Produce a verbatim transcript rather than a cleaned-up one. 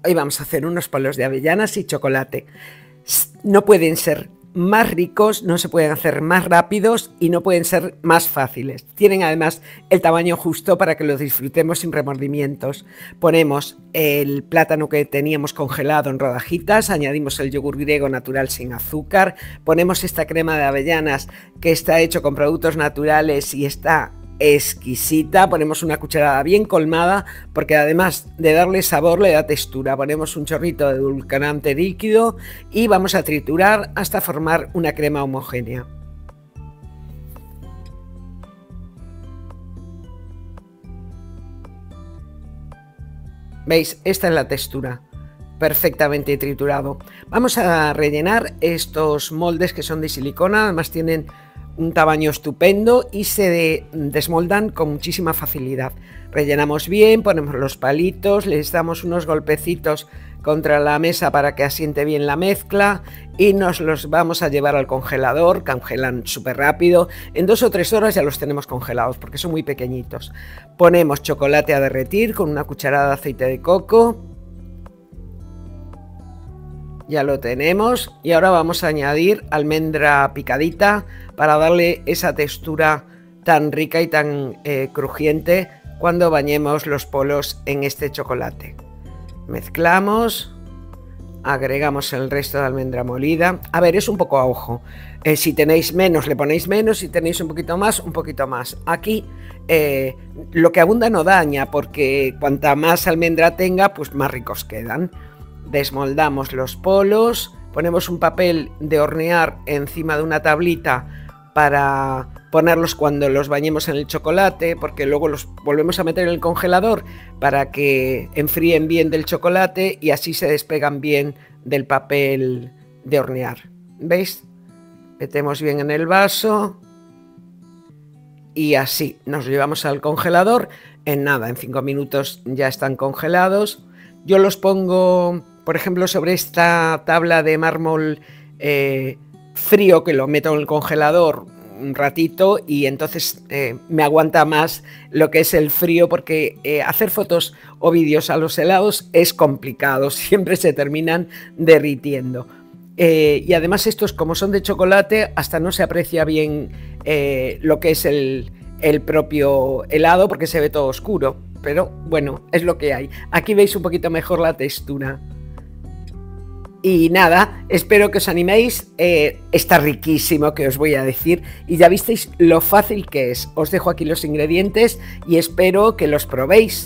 Hoy vamos a hacer unos polos de avellanas y chocolate. No pueden ser más ricos, no se pueden hacer más rápidos y no pueden ser más fáciles. Tienen además el tamaño justo para que los disfrutemos sin remordimientos. Ponemos el plátano que teníamos congelado en rodajitas, añadimos el yogur griego natural sin azúcar, ponemos esta crema de avellanas que está hecho con productos naturales y está exquisita, ponemos una cucharada bien colmada porque además de darle sabor le da textura, ponemos un chorrito de edulcorante líquido y vamos a triturar hasta formar una crema homogénea. ¿Veis? Esta es la textura, perfectamente triturado. Vamos a rellenar estos moldes que son de silicona, además tienen un tamaño estupendo y se de, desmoldan con muchísima facilidad. Rellenamos bien, ponemos los palitos, les damos unos golpecitos contra la mesa para que asiente bien la mezcla y nos los vamos a llevar al congelador. Congelan súper rápido, en dos o tres horas ya los tenemos congelados porque son muy pequeñitos. Ponemos chocolate a derretir con una cucharada de aceite de coco. Ya lo tenemos y ahora vamos a añadir almendra picadita para darle esa textura tan rica y tan eh, crujiente cuando bañemos los polos en este chocolate. Mezclamos, agregamos el resto de almendra molida. A ver, es un poco a ojo. Eh, si tenéis menos, le ponéis menos. Si tenéis un poquito más, un poquito más. Aquí eh, lo que abunda no daña, porque cuanta más almendra tenga, pues más ricos quedan. Desmoldamos los polos, ponemos un papel de hornear encima de una tablita para ponerlos cuando los bañemos en el chocolate, porque luego los volvemos a meter en el congelador para que enfríen bien del chocolate y así se despegan bien del papel de hornear. ¿Veis? Metemos bien en el vaso y así nos llevamos al congelador. En nada, en cinco minutos ya están congelados. Yo los pongo, por ejemplo, sobre esta tabla de mármol eh, frío, que lo meto en el congelador un ratito y entonces eh, me aguanta más lo que es el frío, porque eh, hacer fotos o vídeos a los helados es complicado, siempre se terminan derritiendo. Eh, y además estos, como son de chocolate, hasta no se aprecia bien eh, lo que es el, el propio helado porque se ve todo oscuro. Pero bueno, es lo que hay. Aquí veis un poquito mejor la textura. Y nada, espero que os animéis. Eh, está riquísimo, que os voy a decir. Y ya visteis lo fácil que es. Os dejo aquí los ingredientes y espero que los probéis.